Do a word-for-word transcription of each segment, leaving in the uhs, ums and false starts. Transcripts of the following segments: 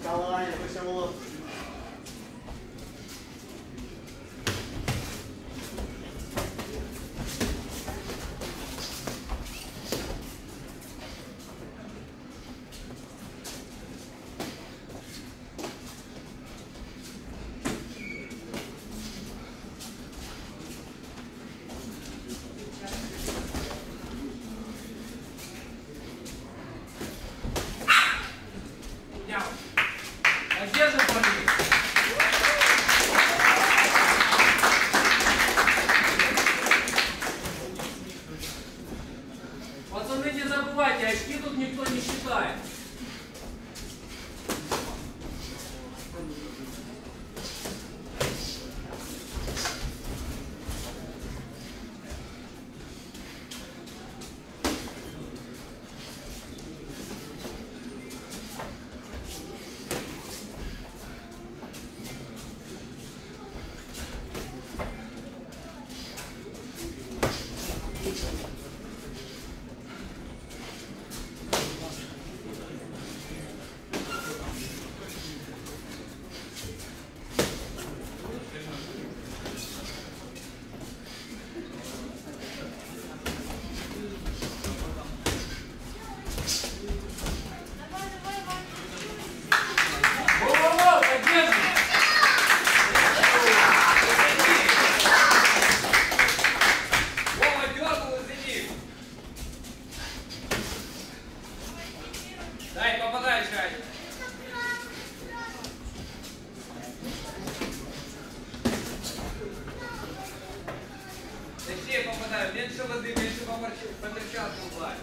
Давай, почему? Пацаны, не забывайте, очки тут никто не считает. Дай, попадай, Шай. Точнее попадаю. Меньше воды, меньше поперчатку плавать.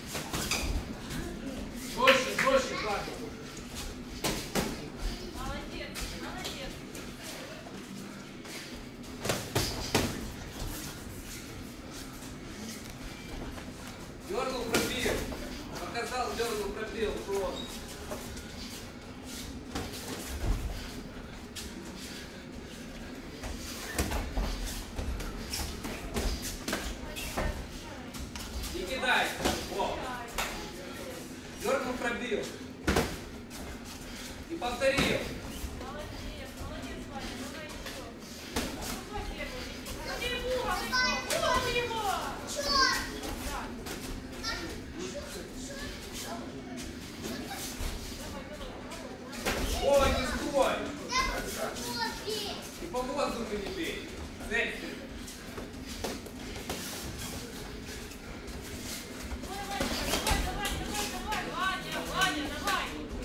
Больше, больше, Паша. Молодец, молодец. Дернул, пробил. Показал, дернул, пробил. Вот. И кидай. Вот. Дернул, пробил. И повторил. Молодец, молодец, Ваня, давай еще. Давай первый. А ты его, вот его. Ой, не стой! И по воздуху не бей. Цель. Давай, давай, давай, давай, давай, Ваня, Ваня, давай.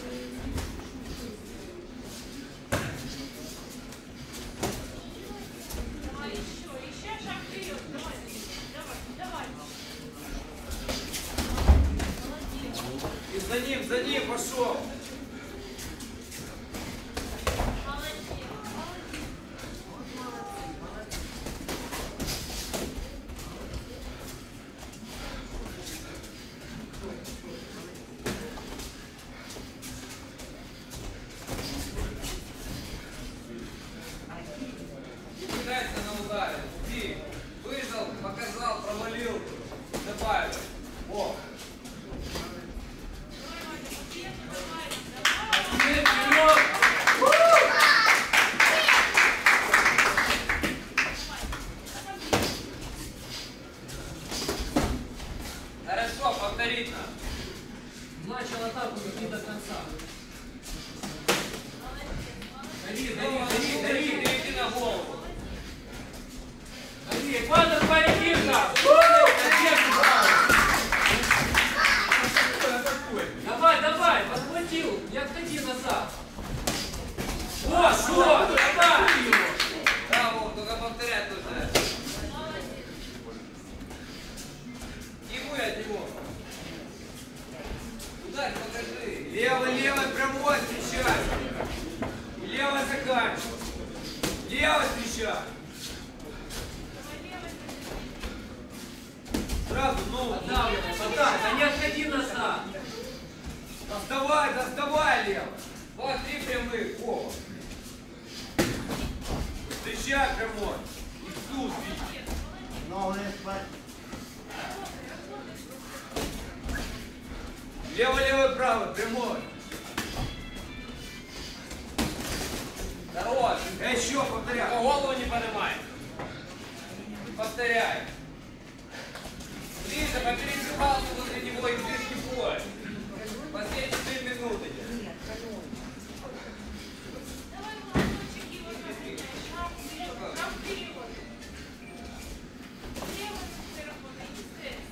Давай еще, еще шаг вперед, давай, давай, давай. Молодец. И за ним, за ним пошел. На ударе. Ты выжал, показал, провалил, добавил. О. Хорошо, повторить надо. Начал атаку, иди до конца. Дави, дави, Ну, дави, дави. перейди на голову. Дави, Экватор, паритивно. Давай, давай, подхватил, не отходи назад. Вот, что, давай. Да, вот, только повторять нужно. Ему я от него. Ударь, покажи. Левый, левый, прямой встречай. И левый заканчивай. Левый встречай. Сразу, ну, Подавливай, подавливай, да не отходи назад. доставай, доставай, левый. Вот, три прямых, о. Встречай прямой. И в туз бить. Новый спать. Левый, левый, правый, прямой. еще, повторяй. Голову не поднимай. Повторяй. Ближе, попереди палку возле него и ближний бой. Последние три минуты. Давай молоточек его разгоняй. Шаг вперед, шаг вперед. Левой рукой работай, не стресс.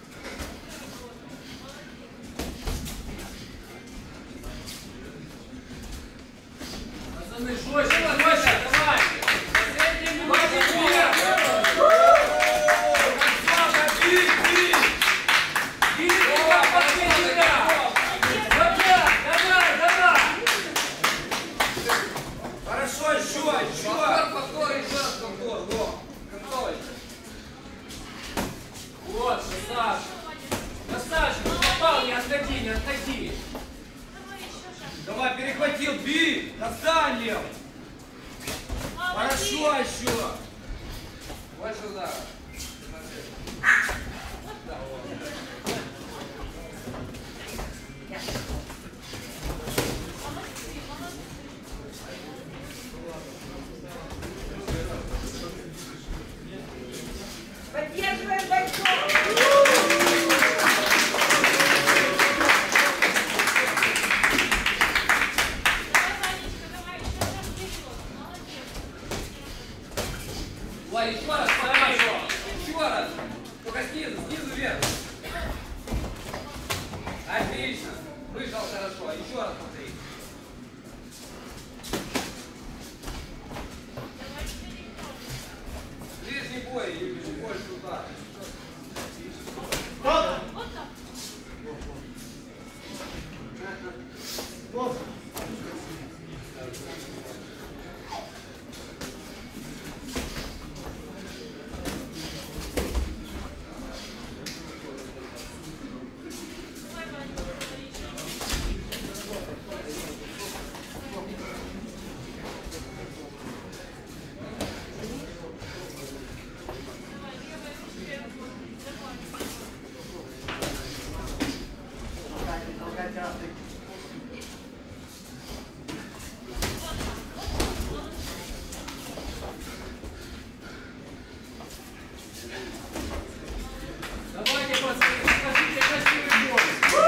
Пацаны, жестче, жестче, давай. Последние минуты. Хорошо, еще, еще. Повтор, повтор, еще раз повтор. Во, контроль. Вот, красавчик. Красавчик, ну попал, не отходи, не отходи. Давай еще шаг. Давай, перехватил, бей. Достань, Лев. Хорошо, еще. Больше удара. Да, вот. Молодцы, молодцы. Поддерживаем бойцов! Давай, Ванечка, давай, еще шаг вперед. Молодец. Влад, еще раз, хорошо. Еще раз. Только снизу, снизу вверх. Отлично. Выжал хорошо. Еще раз повтори. Давай, переход. Ближний бой и больше удар. Стоп! Вот так. Вот. Давай, Ванечка, давай еще. Давай, левой ручкой работай. Давай. Давайте, пацаны, покажите красивый бой.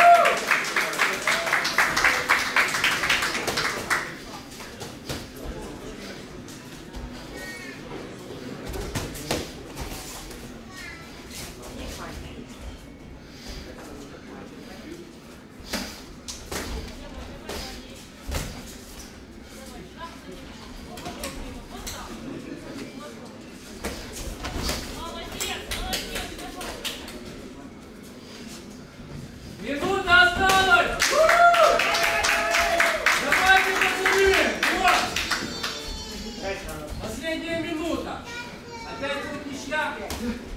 Молодец, молодец, давай. Минута осталась! Давайте, пацаны! Вот! Последняя минута! Опять будет ничья!